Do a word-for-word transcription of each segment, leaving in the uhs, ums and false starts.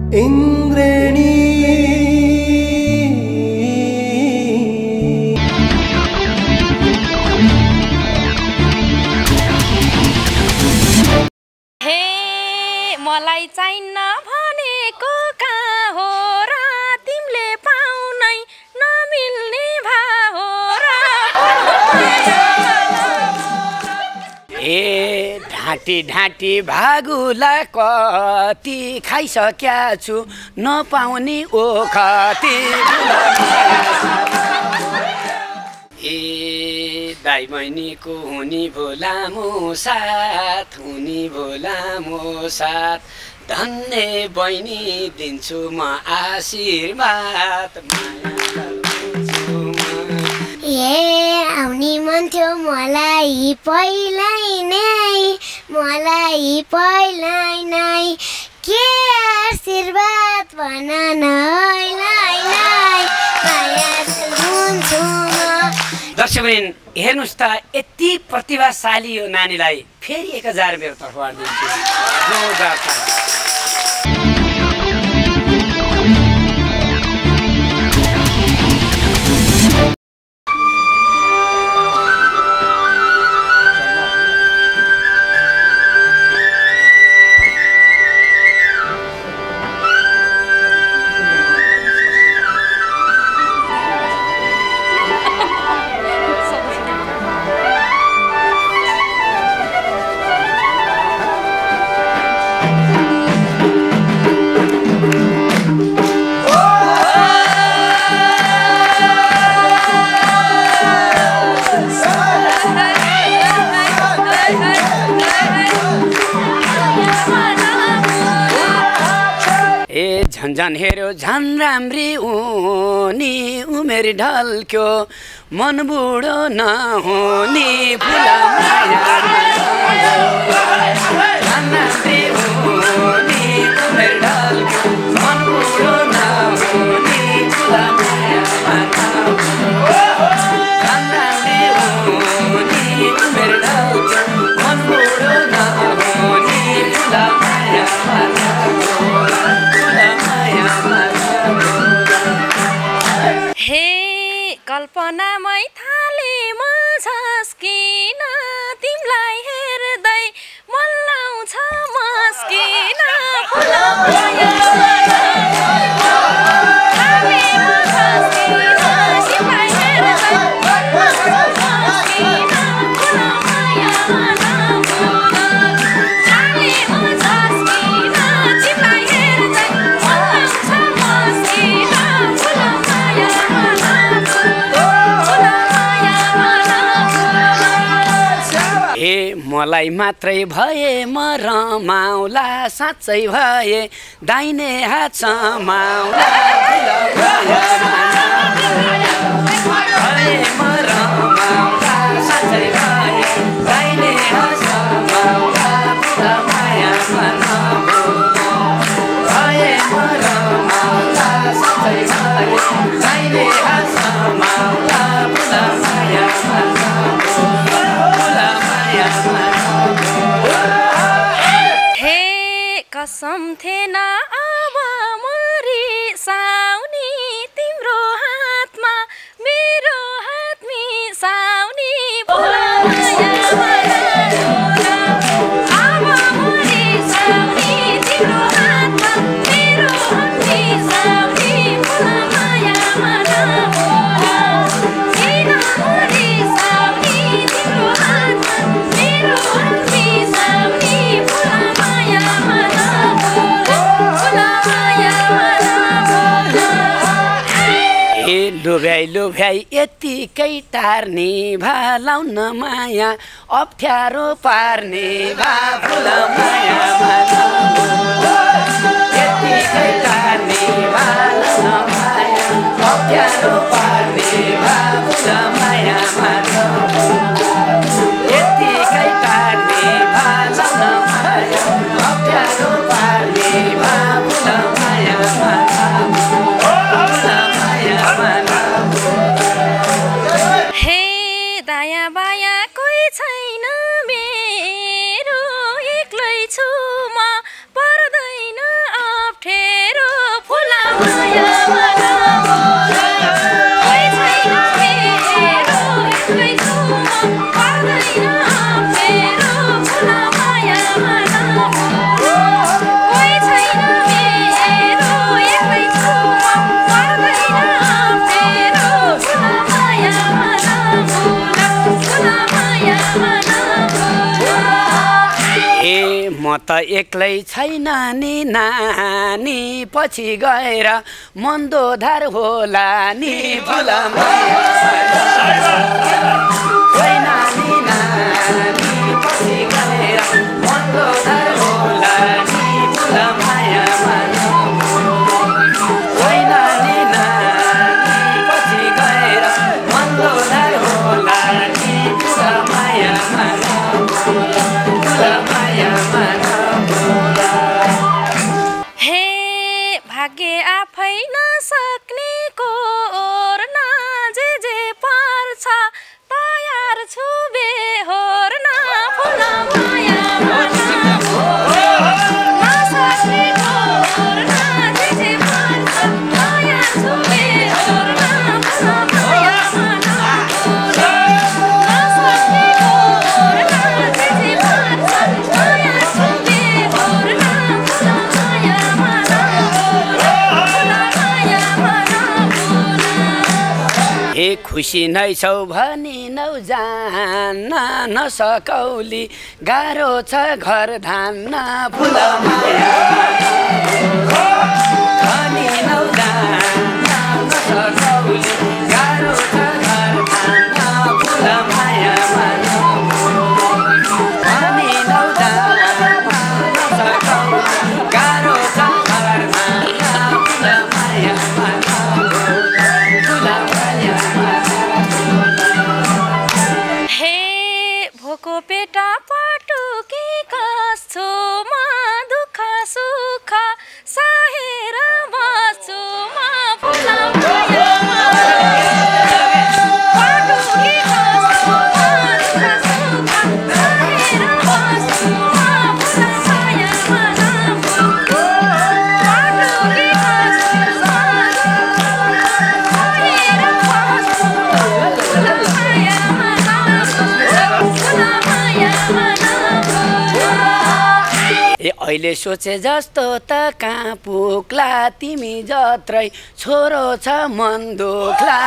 इन्द्रेणी हे मलाई चाहिन्न भनेको कहाँ हो र तिमीले पाउनै नमिल्ने भा हो र ए ढाँटी ढाँटी भागुला कति खाइसक्या छु नपाउने ओखती ए दाइ बहिनीको हुने भोलामो साथ हुने भोलामो साथ धन्य बहिनी दिन्छु म आशीर्वाद ए आउने मन थियो मलाई पहिल्यै नै मलाई पहिल्यै नै के आशीर्वाद भन न दर्शकवृन्द हेर्नुहोस् त यति प्रतिभाशाली यो नानीलाई फेरि एक हजार मेरो तर्फबाट दिन्छु। झन हेऱ्यो झन राम्री उनी उमेर ढल्क्यो मन बुढो नहुने फुला कल्पनामै थाले म झस्किन तिमीलाई हेर्दै मन लाउँछ मस्किन मलाई मात्रै भए म रमाउला साँच्चै भए दाहिने हात समाउला म रमाउला साँच्चै भए दाहिने हात समाउला पुरा माया भए म रमाउला साँच्चै भए दाहिने हात समाउला पुरा माया कसम थिएन अब मरिसाउने तिम्रो हातमा मेरो हात मिसाउने अब मरिसाउने तिम्रो हातमा मेरो हात मिसाउने माया किन मरिसाउने तिम्रो हातमा मेरो हात मिसाउने माया लुभ्याइ लुभ्याइ यतिकै टार्ने भा लाउन माया अप्ठ्यारो पार्ने भा फुल माया यतिकै टार्ने भा लाउन माया अप्ठ्यारो पार्ने भा फुल माया यतिकै टार्ने भा लाउन माया अप्ठ्यारो पार्ने भा फुल माया दायाँ बायाँ कोही छैन मेरो एक्लै छु म पर्दैन त एक्लै छैन नि नानी पछि गएर मन्दोधार होला नि फुलमाया छैन नि नानी पछि गएर मन्दोधार होला नि फुलमाया छैन नि नानी पछि गएर मन्दोधार होला नि फुलमाया हे भाग्य आफै नसक्नेको ओर्न जे जे पर्छ तयार छु बेहोर्न फुलमाया नसक्नेको ओर्न जे जे पर्छ तयार छु बेहोर्न फुलमाया ए खुसी नै छौ भनी नौ जान्न नसकौली गाह्रो छ घर धान्न फुलमाया भनी नौ जान्न नसकौली गाह्रो छ घर धान्न फुलमाया भनी नौ जान्न नसकौली गाह्रो छ घर धान्न फुलमाया भोको पेटा पटुकी कस्छु म दुःख सुख सहेर बस्छु म फुलमाया पटुकी कस्छु म दुःख सुख सहेर बस्छु म फुलमाया पटुकी कस्छु म सहेर बस्छु फुलमाया ए अहिले सोचे जस्तो त कहाँ पुग्ला तिमी जत्रै छोरो छ मन दुख्ला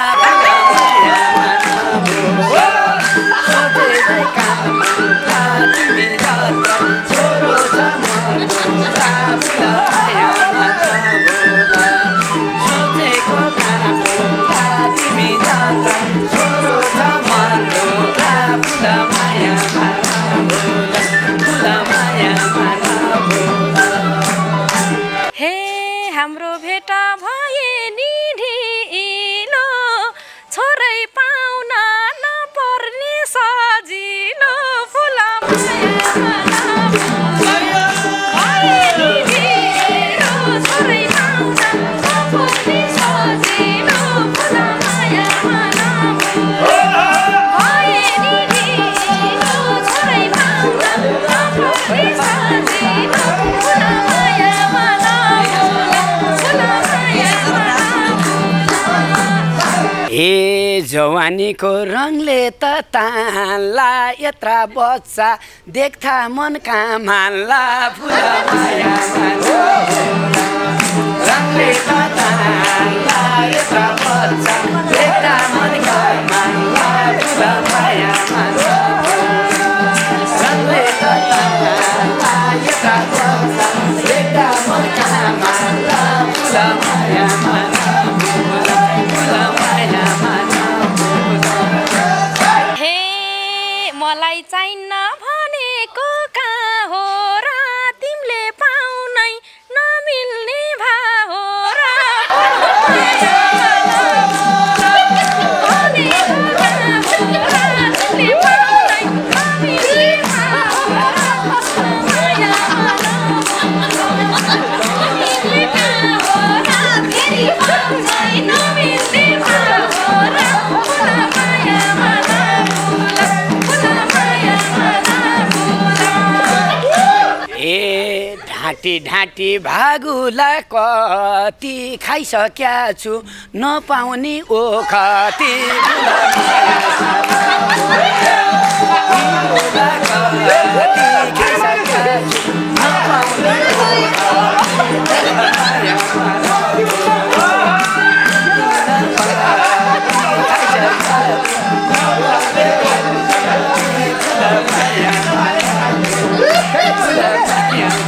तिमी जत्रै छोरो छ मन दुख्ला सोचेको कहाँ पुग्ला तिमी जत्रै छोरो छ मन दुख्ला फुलमाया फुलमाया हे हाम्रो भेटा भए नि ढिलो छोरै पाउन नपर्ने सजिलो फुलमाया भए नि ढिलो छोरै पाउन नपर्ने सजिलो फुलमाया भए नि ढिलो छोरै पाउन नपर्ने सजिलो फुलमाया ए जवानीको रङले त तान्ला यत्रा बच्चा देख्था मन कामान्ला फुलमाया रङले त तान्ला यत्रा बच्चा देख्था मन कामान्ला फुलमाया रङले त तान्ला यत्रा बच्चा देख्था मन कामान्ला फुलमाया मलाई चाहिन्न भनेको कहाँ हो र तिमीले पाउनै नमिल्ने भा हो र ए ढाँटी ढाँटी भागुला कति खाइसक्या छु नपाउने ओखती Yeah.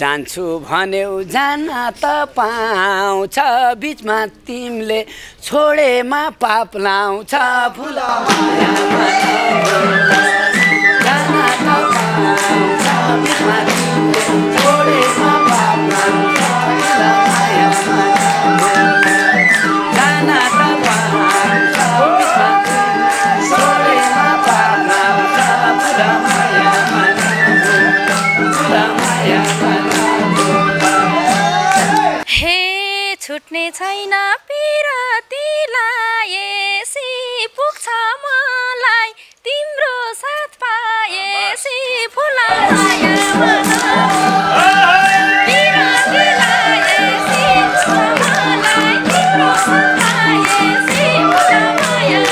जान्छु भन्यौ जान त पाउँछ बिचमा तिमीले छोडेमा पाप लाउँछ फुल माया जान त पाउँछ बिचमा तिमीले छोडेमा पाप लाउँछ फुल माया जान त पाउँछ बिचमा छोडेमा पाप लाउँछ फुल माया फुल माया हे छुट्ने छैन पिरतीलाई यसै पुग्छ मलाई तिम्रो साथ पाएसी फुल माया पिरतीलाई यसै पुग्छ मलाई तिम्रो साथ पाएसी फुल माया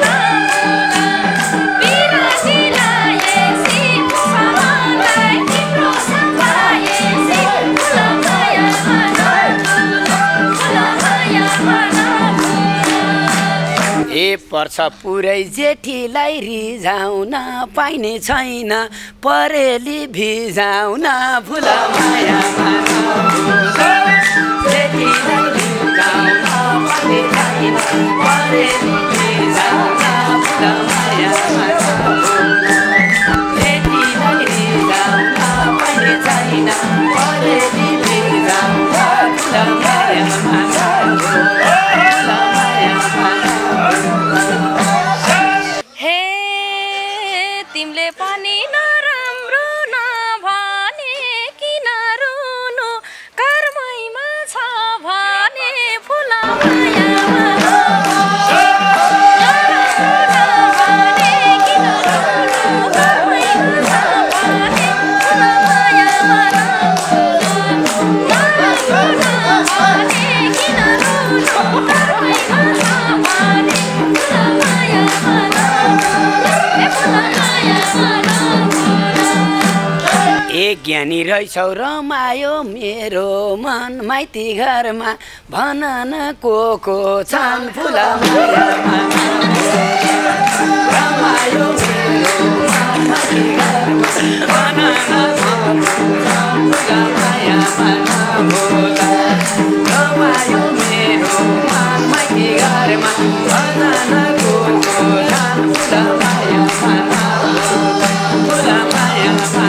पिरतीलाई यसै पुग्छ मलाई तिम्रो साथ पाएसी फुल माया ए पर्छ पुरै जेठीलाई रिझाउन पाइने छैन परेली भिजाउन फुल माया जेठीलाई रिझाउन पाइने छैन परेली भिजाउन फुल माया जेठीलाई रिझाउन पाइने छैन परेली भिजाउन फुल माया हे तिमीले पनि नराम्रो नभने किन रुनु कर्मैमा छ भने फुल माया नभने किन रुनु कर्मैमा छ भने फुल माया नभने किन रुनु कर्मैमा छ भने फुल माया ए ज्ञानी रहेछौ रमायो मेरो मन माइती घरमा भन न को को छन् फुल मायामा रमायो मेरो मन माइती घरमा भन न को को छन् फुल मायामा रमायो मेरो मन माइती घरमा भन न को को छन् फुल मायामा फुल मायामा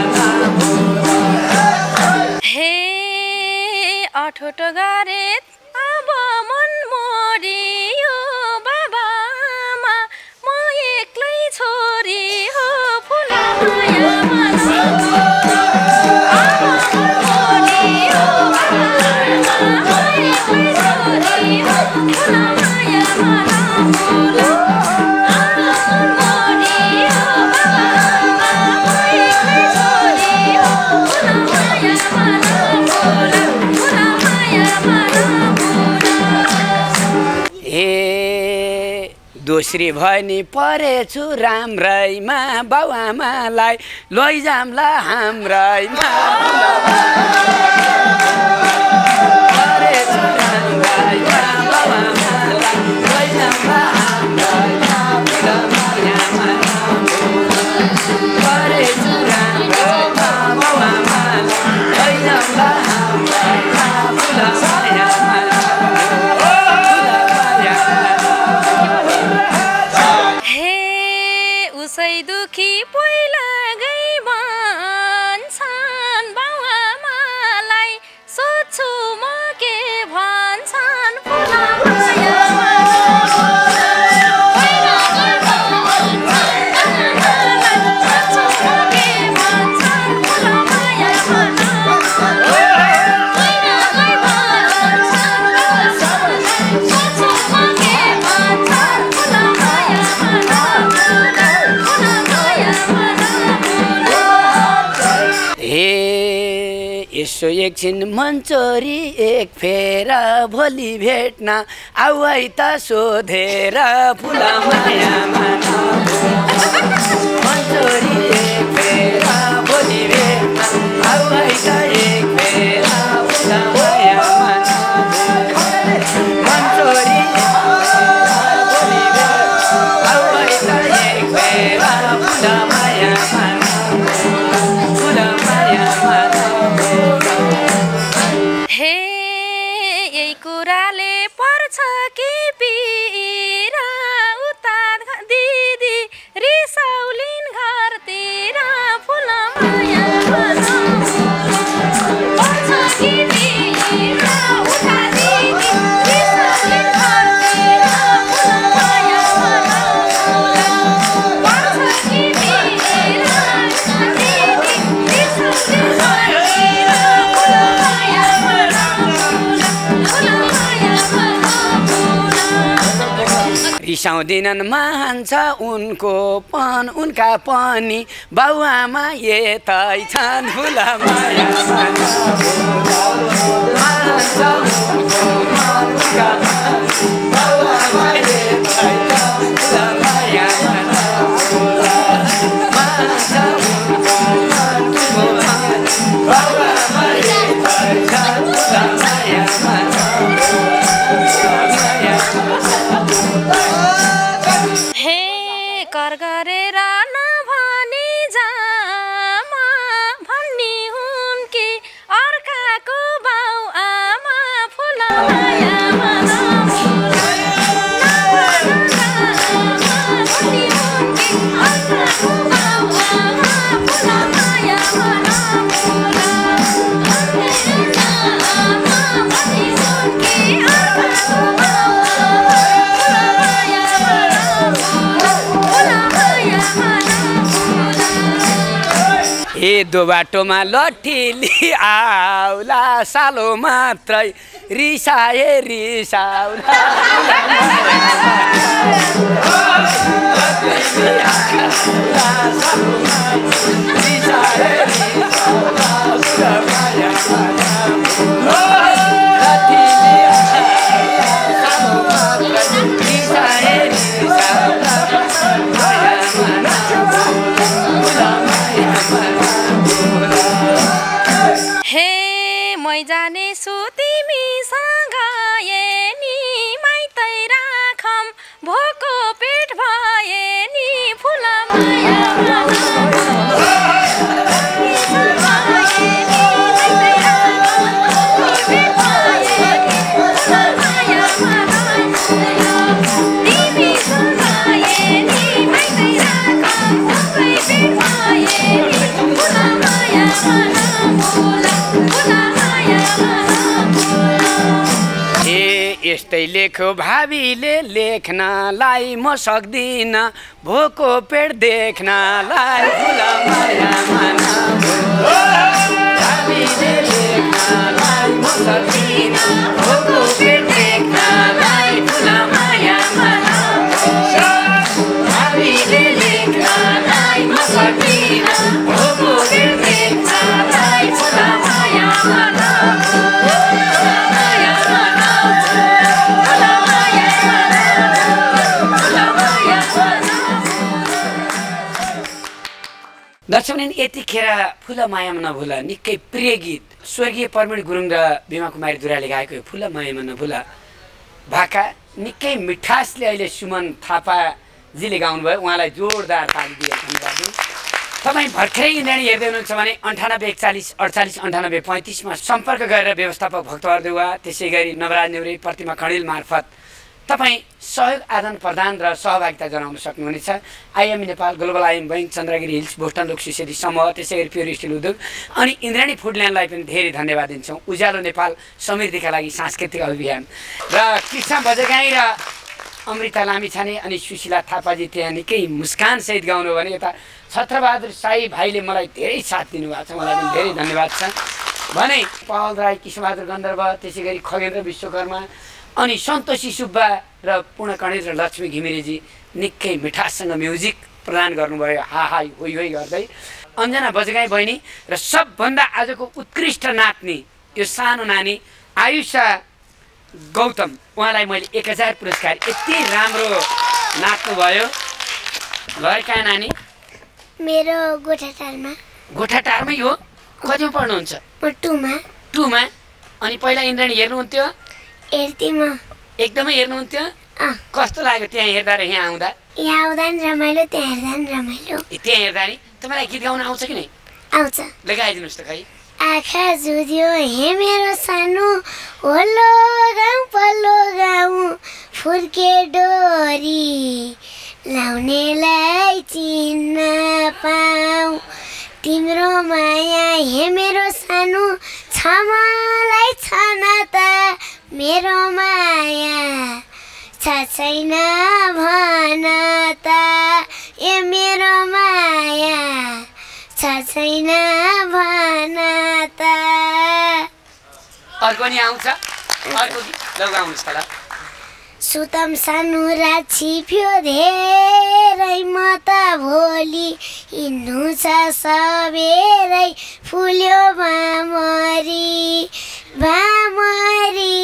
हे अठोट गरे अब मन मोरियो बाबामा म एक्लै छोरी हो फुल मायामा अब मन मोरियो बाबामा म एक्लै छोरी हो फुल मायामा फुल अब मन मोरियो बाबामा म एक्लै छोरी हो फुल मायामा ए दोस्री भनी परेछु राम्रैमा बाउआमालाई लैजाम्ला हाम्रैमा परेछु राम्रैमा बाउआमालाई लैजाम्ला हाम्रैमा फुल मायामा परेछु राम्रैमा बाउआमालाई लैजाम्ला हाम्रैमा फुल मायामा उसै दुखी पहिला गई भन्छन् बाउआमालाई सोध्छु म के भन्छन् फुल मायामा पहिला गई भन्छन् सोध्छु म के भन्छन् फुल मायामा पहिला गई भन्छन् सोध्छु म के भन्छन् फुल मायामा हे यसो एकछिन मन चोरी एक फेरा भोलि भेट्न आऊ है त सोधेर फुल मायामा मन चोरी एक फेरा भोलि भेट्न आऊ है त एक फेरा फुल मायामा मन चोरी भोलि भेट्न आऊ है त एक फेरा फुल मायामा फुल मायामा रिसाउँदिनन् महान छ उनको पन उनका पनि बाउआमा यतै छन् फुला माया दो बाटोमा लट्ठी आउला सालो मात्रै रिसाए रिसाउला जाने सु तिमीसँग नि माइतै राखम भोको पेट भए नि फुला माया यस्तै लेखो भावीले लेख्नलाई म सक्दिन भोको पेट देख्नलाई फुला माया भावीले लेख्नलाई म सक्दिन भोको पेट देख्नलाई फुला माया भावीले लेख्नलाई म सक्दिन भोको पेट देख्नलाई फुला माया दर्शकवृन्द यतिखेर फुला मायामा नभुला निकै प्रिय गीत स्वर्गीय परमणि गुरुङ र बिमा कुमारी दुराले गाएको फुला मायामा नभुला भाका निकै मिठासले अहिले सुमन थापाजीले गाउनुभयो उहाँलाई जोरदार ताली दिए धन्यवाद। तपाईँ भर्खरै इन्द्राणी हेर्दै हुनुहुन्छ भने अन्ठानब्बे एकचालिस अडचालिस अन्ठानब्बे पैँतिसमा सम्पर्क गरेर व्यवस्थापक भक्तवर देउवा त्यसै गरी नवराज नेउरी प्रतिमा खडेल मार्फत तपाईँ सहयोग आदान प्रदान र सहभागिता जनाउन सक्नुहुनेछ। IME Nepal global IM bank Chandragiri hills Boston लोक सुसेदी समूह त्यसै गरी प्योर स्टिल उद्योग अनि इन्द्राणी फुडल्यान्डलाई पनि धेरै धन्यवाद दिन्छौँ। उज्यालो नेपाल समृद्धिका लागि सांस्कृतिक अभियान र कृष्ण बजगाई र अमृता लामिछाने अनि सुशीला थापाजी त्यहाँ निकै मुस्कानसहित गाउनु भने यता छत्रबहादुर साई भाइले मलाई धेरै साथ दिनुभएको छ, मलाई पनि धेरै धन्यवाद छ भने पवल राई कृष्णबहादुर गन्धर्व त्यसै गरी खगेन्द्र विश्वकर्मा अनि सन्तोषी सुब्बा र पूर्णकणेश र लक्ष्मी घिमिरेजी निकै मिठाससँग म्युजिक प्रदान गर्नुभयो हा हाई होइ होइ गर्दै। अन्जना बजगाई बहिनी र सबभन्दा आजको उत्कृष्ट नाच्ने यो सानो नानी आयुषा गौतम उहाँलाई मैले एक हजार पुरस्कार यति राम्रो नाच्नुभयो। घर कहाँ नानी? मेरो गोठाटारमा। गोठाटारमै हो? कतिमा पढ्नुहुन्छ? म टुमा। टुमा? अनि पहिला इन्द्राणी हेर्नुहुन्थ्यो? हेर्थेँ म। एकदमै हेर्नुहुन्थ्यो? कस्तो लाग्यो त्यहाँ हेर्दा र यहाँ आउँदा? यहाँ आउँदा नि रमाइलो, त्यहाँ हेर्दा नि रमाइलो। त्यहाँ हेर्दा नि तपाईँलाई गीत गाउन आउँछ कि नै? आउँछ। लगाइदिनुहोस् त खै। आँखा जुझ्यो हे मेरो सानो होलो गाउँ पल्लो गाउँ फुर्के डोरी लाउनेलाई चिन्न पाऊ तिम्रो माया हे मेरो सानो छ मलाई छन त मेरो माया छ छैन भन त ए मेरो माया छ छैन भन त। अर्को नि आउँछ? अर्को गीत लगाउनुहोस् त ल। सुतम सानो रात छिप्यो धेरै म त भोलि हिँड्नु छ सबेरै फुल्यो भामरी भामरी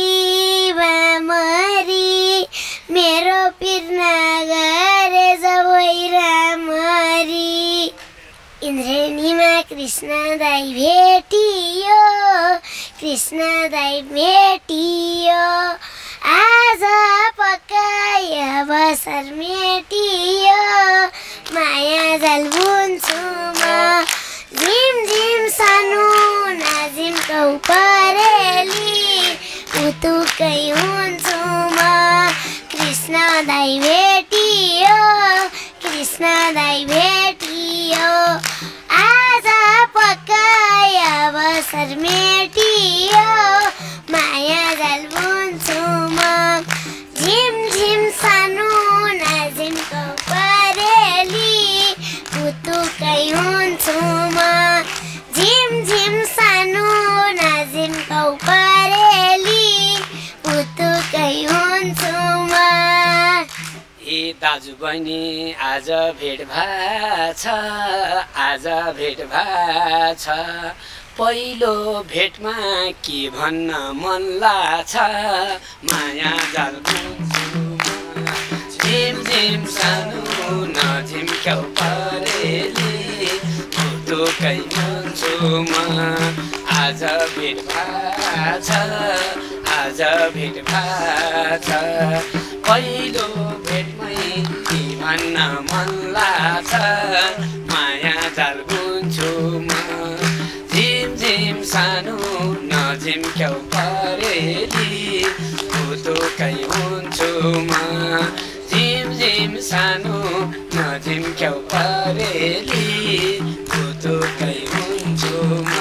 भामरी मेरो पिर्ना गरे जबै रामरी इन्द्रेणीमा कृष्ण दाइ भेटियो कृष्ण दाइ भेटियो आज पक्कै अवसर मेटियो माया जल बुन्छु म झिम झिम सानो नाजिमको परेली उतुकै हुन्छु म कृष्ण दाइ भेटियो कृष्ण दाइ भेटियो आज पक्कै अवसर मेटियो माया जल बुन्छु म झिम झिम सानो नाजिमको परेली उतुकै हुन्छु म झिम झिम सानो नाजिमको परेली उतुकै हुन्छु म ए दाजु बहिनी आज भेट भएछ आज भेट भएछ पहिलो भेटमा के भन्न मन लाग्छ माया जाल बुन्छु झिम झिम सानो नझिम्क्याउ परेली उतुकै हुन्छु म आज भेट भएछ आज भेट भएछ पहिलो भेटमै के भन्न मन लाग्छ माया जाल बुन्छु म झिम झिम सानो नझिम्क्याउ परेली उतुकै हुन्छु म झिम झिम सानो नझिम्क्याउ परेली उतुकै हुन्छु म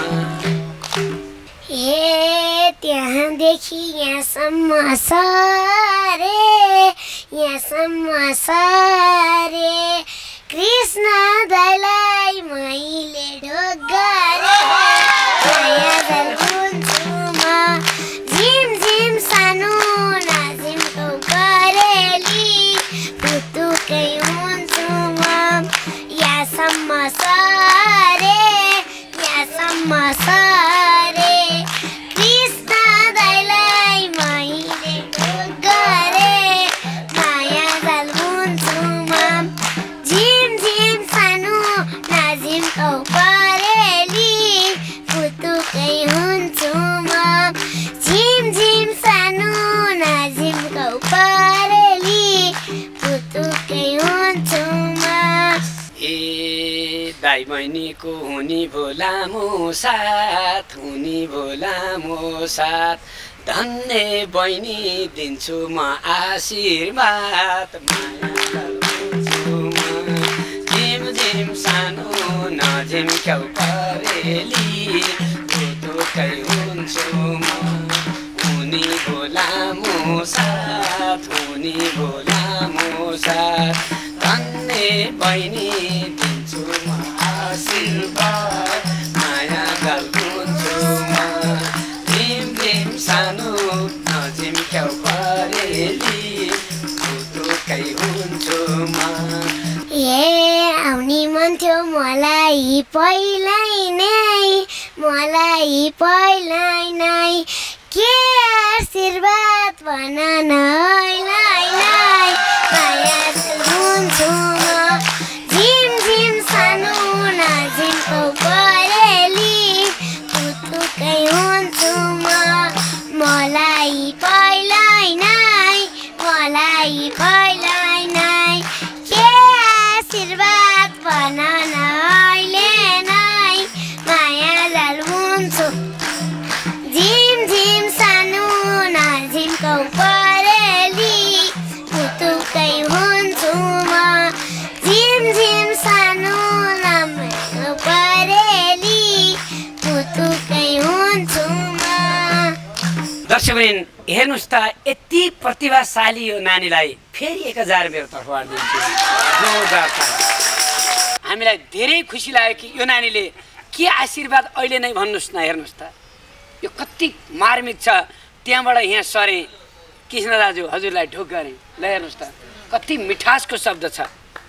हे त्यहाँदेखि यहाँसम्म सरे यहाँसम्म सरे कृष्ण दाइलाई मैले ढोक गरे माया जल बुन्छु म झिम झिम सानो नाजिमको परेली उतुकै हुन्छु म यहाँसम्म सरे यहाँसम्म सरे कृष्ण दाइलाई मैले ढोक गरे माया जल बुन्छु म झिम झिम सानो नाजिमको परेली उतुकै हुन्छु म झिम झिम सानो नाजिमको परेली उतुकै हुन्छु म ए दाइ बहिनीको हुनी भो लामो साथ हुनी भो लामो साथ धन्य बहिनी दिन्छु म आशीर्वाद माया जाल बुन्छु म झिम झिम सानो नझिम्क्याउ परेली उतुकै हुन्छु म हुनी भो लामो साथ हुनी भो लामो साथ धन्य बहिनी दिन्छु म आशीर्वाद माया जाल बुन्छु म झिम झिम सानो नझिम्क्याउ परेली उतुकै हुन्छु म ए आउने मन थियो मलाई पहिल्यै नै मलाई पहिल्यै नै के आशीर्वाद भन न लाई लाई माया जल बुन्छु म झिम झिम सानो नाजिमको परेली उतुकै हुन्छु म मलाई पहिल्यै नै मलाई पहिल्यै नै के आशीर्वाद भन न अहिले नै माया जाल बुन्छु झिम झिम सानो नाजिमको परेली उतुकै हुन्छु म झिम झिम सानो नाजिमको परेली उतुकै हुन्छु म दर्शकवृन्द हेर्नुहोस् त यति प्रतिभाशाली यो नानीलाई फेरि एक हजार मेरो तर्फबाट दिन्छु जोरदार ताली। हामीलाई धेरै खुसी लाग्यो कि यो नानीले के आशीर्वाद अहिले नै भन्नुहोस् न हेर्नुहोस् त यो कति मार्मिक छ त्यहाँबाट यहाँ सरे कृष्ण दाजु हजुरलाई ढोक गरेँ ल हेर्नुहोस् त कति मिठासको शब्द छ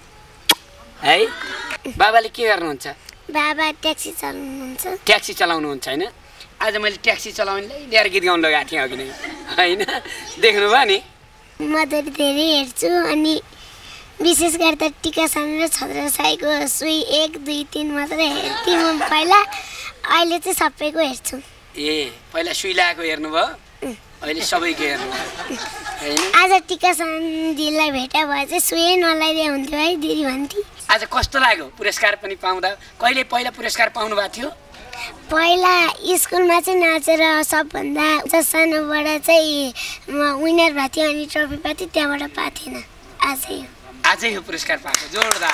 है बाबाले के गर्नुहुन्छ बाबा ट्याक्सी चलाउनुहुन्छ ट्याक्सी चलाउनुहुन्छ होइन आज मैले ट्याक्सी चलाउनेलाई लिएर गीत गाउनु लगाएको थिएँ अघि नै होइन देख्नुभयो नि म धेरै धेरै हेर्छु अनि विशेष गरी त टिका सानी र छत्र साईको सुई एक दुई तिन मात्रै हेर्थेँ म पहिला अहिले चाहिँ सबैको हेर्छु ए पहिला सुई लगाएको हेर्नुभयो अहिले सबैको हेर्नुभयो होइन आज टिका सानीलाई भेटा भए चाहिँ सुई नलाइदिए हुन्थ्यो है दिदी भन्थे आज कस्तो लाग्यो पुरस्कार पनि पाउँदा कहिले पहिला पुरस्कार पाउनु भएको थियो पहिला स्कुलमा चाहिँ नाचेर सबभन्दा सानोबाट चाहिँ म विनर भएको थिएँ अनि ट्रफी पाएको थिएँ त्यहाँबाट पाएको थिएन आजै आजै यो पुरस्कार पाएको जोरदार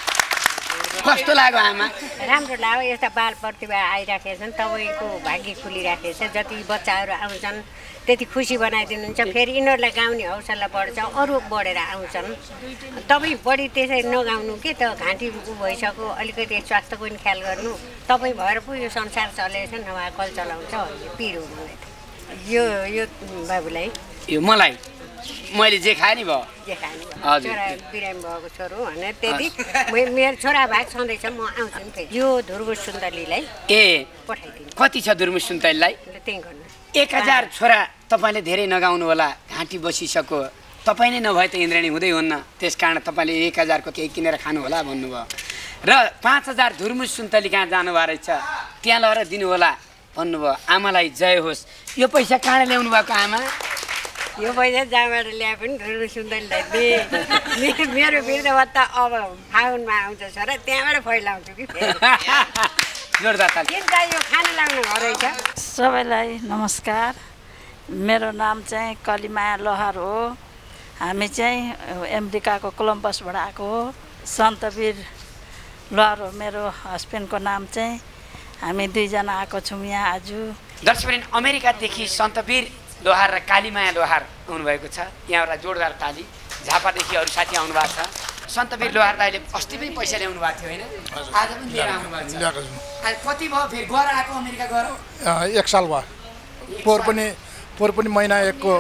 कस्तो लाग्यो आमा राम्रो लाग्यो यस्ता बाल प्रतिभा आइराखेका छन् तपाईँको भाग्य खुलिराखेको छ जति बच्चाहरू आउँछन् त्यति खुसी बनाइदिनुहुन्छ फेरि यिनीहरूलाई गाउने हौसला बढ्छ अरू बढेर आउँछन् तपाईँ बढी त्यसै नगाउनु के त घाँटी भइसक्यो अलिकति स्वास्थ्यको पनि ख्याल गर्नु तपाईँ भएर पो यो संसार चलेको छ नभए कल चलाउँछ पिरो मलाई त यो यो बाबुलाई यो मलाई मैले जे खाएँ नि भयो जे खाने छोरा बिरामी भएको छोरो भने त्यति मेरो छोरा भाग छँदैछ म आउँछु नि फेरि यो ध्रुव सुन्दरीलाई ए पठाइदिनु कति छ दुर्मु सुन्तलीलाई त्यही गर्नु एक हजार छोरा तपाईँले धेरै नगाउनु होला घाँटी बसिसक्यो तपाईँ नै नभए त इन्द्रेणी हुँदै हुन्न त्यस कारण तपाईँले एक हजारको केही किनेर खानु होला भन्नुभयो र पाँच हजार धुर्मु सुन्तली कहाँ जानुभएको रहेछ त्यहाँ लगेर दिनु होला भन्नुभयो आमालाई जय होस् यो पैसा कहाँ ल्याउनु भएको आमा यो पैसा जहाँबाट ल्याए पनि ध्रुव सुन्दरीलाई दिए मेरो वृद्धभत्ता अब फागुनमा आउँछ छोरा त्यहाँबाट फैलाउँछु कि जोरदार ताली के चाहियो खाना लाग्नु घर रहेछ सबैलाई नमस्कार मेरो नाम चाहिँ कलिमाया लोहार हो हामी चाहिँ अमेरिकाको कोलम्बसबाट आएको हो सन्तवीर लोहार हो मेरो हस्बेन्डको नाम चाहिँ हामी दुईजना आएको छौँ यहाँ आज दर्शकवृन्द अमेरिकादेखि सन्तवीर लोहार र कालीमाया लोहार आउनुभएको छ यहाँबाट जोरदार ताली झापादेखि अरू साथी आउनुभएको छ सन्तवीर लोहार दाइले अस्ति पनि पैसा ल्याउनु भएको थियो होइन आज पनि लिएर आउनुभएको छ कति भयो फेरि गएर आएको अमेरिका गएर एक साल भयो पोहोर पनि पोहोर पनि महिना एकको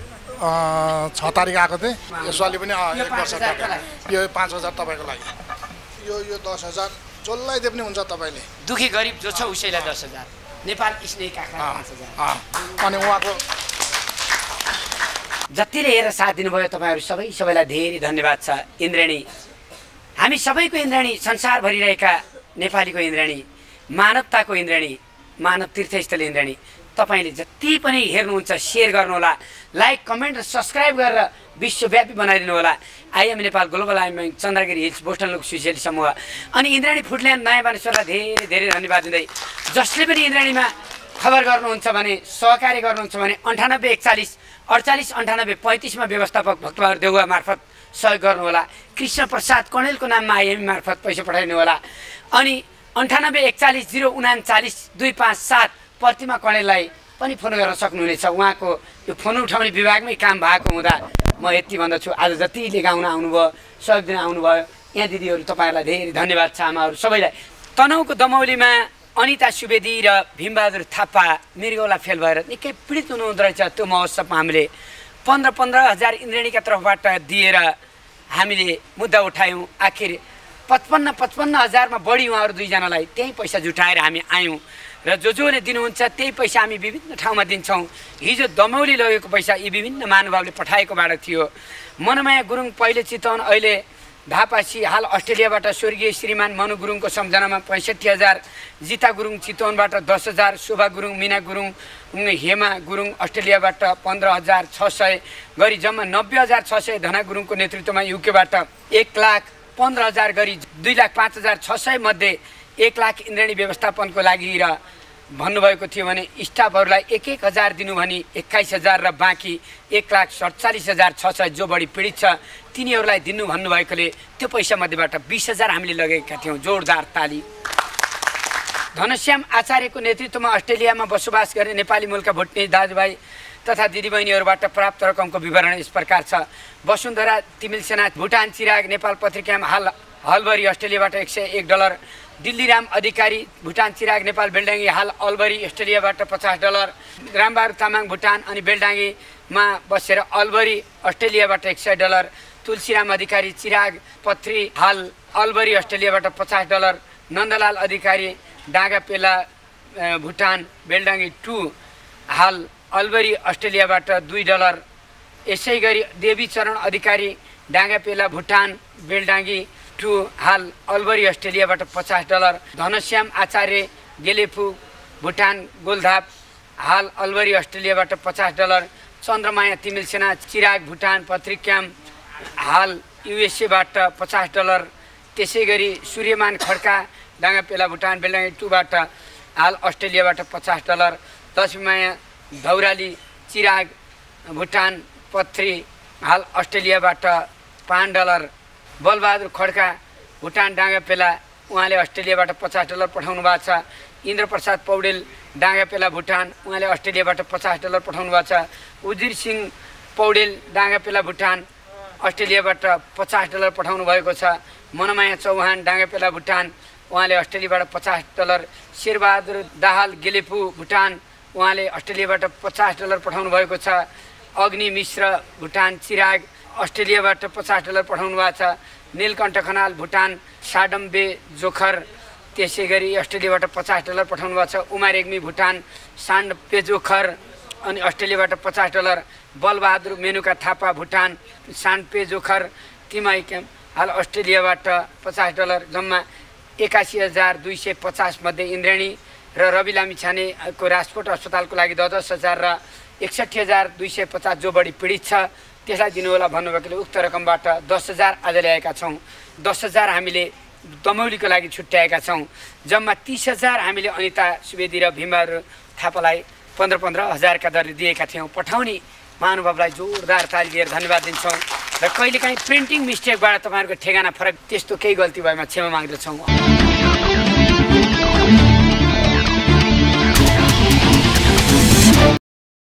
छ तारिक आएको थिएँ यसपालि पनि एक वर्ष यो पाँच हजार तपाईँको लागि यो यो दस हजार जसलाई पनि हुन्छ तपाईँले दुखी गरिब जो छ उसैलाई दस हजार नेपाल स्नेही काखरा पाँच हजार अनि उहाँको जतिले हेरेर साथ दिनुभयो तपाईँहरू सबै सबैलाई धेरै धन्यवाद छ इन्द्रेणी हामी सबैको इन्द्रेणी संसारभरि रहेका नेपालीको इन्द्रेणी मानवताको इन्द्रेणी मानव तीर्थस्थल इन्द्रेणी तपाईँले जति पनि हेर्नुहुन्छ सेयर गर्नुहोला लाइक कमेन्ट र सब्सक्राइब गरेर विश्वव्यापी बनाइदिनु होला IM Nepal global IM Chandragiri hills Boston लोक सुशेली समूह अनि इन्द्रेणी फुडल्यान्ड नयाँ बानेश्वरलाई धेरै धेरै धन्यवाद दिँदै जसले पनि इन्द्रेणीमा खबर गर्नुहुन्छ भने सहकारी गर्नुहुन्छ भने अन्ठानब्बे एकचालिस अडचालिस अन्ठानब्बे पैँतिसमा व्यवस्थापक भक्तबहादुर देउवा मार्फत सहयोग गर्नुहोला कृष्ण प्रसाद कणेलको नाममा आइएम मार्फत पैसा पठाइदिनु होला अनि अन्ठानब्बे एकचालिस जिरो उनाचालिस दुई पाँच सात प्रतिमा कणेललाई पनि फोन गर्न सक्नुहुनेछ उहाँको यो फोन उठाउने विभागमै काम भएको हुँदा म यति भन्दछु आज जतिले गाउन आउनुभयो सहयोग दिन आउनुभयो यहाँ दिदीहरू तपाईँहरूलाई धेरै धन्यवाद छ आमाहरू सबैलाई तनहुँको दमौलीमा अनिता सुवेदी र भीमबहादुर थापा मृगौला फेल भएर निकै पीडित हुनुहुँदो रहेछ त्यो महोत्सवमा हामीले पन्ध्र पन्ध्र हजार इन्द्रेणीका तर्फबाट दिएर हामीले मुद्दा उठायौँ आखिर पचपन्न पचपन्न हजारमा बढी उहाँहरू दुईजनालाई त्यही पैसा जुटाएर हामी आयौँ र जो जोले दिनुहुन्छ त्यही पैसा हामी विभिन्न ठाउँमा दिन्छौँ हिजो दमौली लगेको पैसा यी विभिन्न महानुभावले पठाएकोबाट थियो मनमाया गुरुङ पहिले चितवन अहिले धापासी हाल अस्ट्रेलियाबाट स्वर्गीय श्रीमान मनु गुरुङको सम्झनामा पैँसठी हजार जिता गुरुङ चितवनबाट दस हजार शोभा गुरुङ मिना गुरुङ हेमा गुरुङ अस्ट्रेलियाबाट पन्ध्र हजार छ सय गरी जम्मा नब्बे हजार छ सय धना गुरुङको नेतृत्वमा युकेबाट एक लाख पन्ध्र हजार गरी दुई लाख पाँच हजार छ सय मध्ये एक लाख इन्द्रेणी व्यवस्थापनको लागि र भन्नुभएको थियो भने स्टाफहरूलाई एक एक हजार दिनु भनी एक्काइस हजार र बाँकी एक लाख सडचालिस हजार छ सय जो बढी पीडित छ तिनीहरूलाई दिनु भन्नुभएकोले त्यो पैसा मध्येबाट बिस हजार हामीले लगेका थियौँ जोरदार ताली धनश्याम आचार्यको नेतृत्वमा अस्ट्रेलियामा बसोबास गर्ने नेपाली मूलका भोटनी दाजुभाइ तथा दिदीबहिनीहरूबाट प्राप्त रकमको विवरण यस प्रकार छ वसुन्धरा तिमिलसेना भुटान चिराग नेपाल पत्रिकामा हाल हलबरी अस्ट्रेलियाबाट एक सय एक डलर दिल्लीराम अधिकारी भुटान चिराग नेपाल बेलडाङ्गी हाल अलबरी अस्ट्रेलियाबाट पचास डलर रामबहादुर तामाङ भुटान अनि बेलडाङ्गी मा बसेर अल्बरी अस्ट्रेलियाबाट एक सय डलर, तुलसीराम अधिकारी चिराग पत्री हाल अल्बरी अस्ट्रेलियाबाट पचास डलर, नन्दलाल अधिकारी डाँगापेला भुटान बेलडाङ्गी टू हाल अल्बरी अस्ट्रेलियाबाट दुई डलर। यसै गरी देवीचरण अधिकारी डाँगापेला भुटान बेलडाङ्गी टू हाल अल्बरी अस्ट्रेलियाबाट पचास डलर। धनश्याम आचार्य गेलेफु भुटान गोलधाप हाल अल्बरी अस्ट्रेलियाबाट पचास डलर। चन्द्रमाया तिमिल सेना चिराग भुटान पत्रिक्याम हाल युएसएबाट पचास डलर। त्यसै गरी सूर्यमान खड्का डाँगापेला भुटान बेलडाङ्गी टूबाट हाल अस्ट्रेलियाबाट पचास डलर। लक्ष्मीमाया धौराली चिराग भुटान पत्री हाल अस्ट्रेलियाबाट पाँच डलर। बलबहादुर खड्का भुटान डाँगापेला उहाँले अस्ट्रेलियाबाट पचास डलर पठाउनु भएको छ। इन्द्रप्रसाद पौडेल डाँगापेला भुटान उहाँले अस्ट्रेलियाबाट पचास डलर पठाउनु भएको छ। उजिर सिंह पौडेल डाँगापेला भुटान अस्ट्रेलियाबाट पचास डलर पठाउनु भएको छ। मनमाया चौहान डाँगापेला भुटान उहाँले अस्ट्रेलियाबाट पचास डलर। शेरबहादुर दाहाल गेलेफु भुटान उहाँले अस्ट्रेलियाबाट पचास डलर पठाउनु भएको छ। अग्नि मिश्र भुटान चिराग अस्ट्रेलियाबाट पचास डलर पठाउनु भएको छ। नीलकण्ठ खनाल भुटान साडम्बे जोखर त्यसै गरी अस्ट्रेलियाबाट पचास डलर पठाउनु भएको छ। उमा रेग्मी भुटान सान्डपे जोखर अनि अस्ट्रेलियाबाट पचास डलर। बलबहादुर मेनुका थापा भुटान सान्डपे जोखर तिमाई क्याम्प हाल अस्ट्रेलियाबाट पचास डलर। जम्मा एकासी हजार दुई सय पचास मध्ये इन्द्रेणी र रवि लामिछानेको राजकोट अस्पतालको लागि दस दस हजार र एकसट्ठी हजार दुई सय पचास जो बढी पीडित छ त्यसलाई दिनुहोला भन्नुभएकोले उक्त रकमबाट दस हजार आज ल्याएका छौँ। दस हजार हामीले दमौलीको लागि छुट्याएका छौँ। जम्मा तिस हजार हामीले अनिता सुवेदी र भीमबहादुर थापालाई पन्ध्र पन्ध्र हजारका दरले दिएका थियौँ। पठाउने महानुभावलाई जोरदार ताली दिएर धन्यवाद दिन्छौँ र कहिलेकाहीँ प्रिन्टिङ मिस्टेकबाट तपाईँहरूको ठेगाना फरक त्यस्तो केही गल्ती भएमा क्षमा माग्दछौँ।